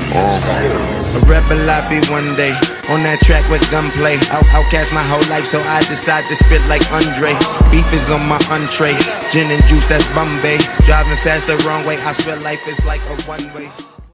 A rebel I be one day, on that track with gunplay. Outcast my whole life, so I decide to spit like Andre. Beef is on my entree, gin and juice, that's Bombay. Driving fast the wrong way, I swear life is like a one-way.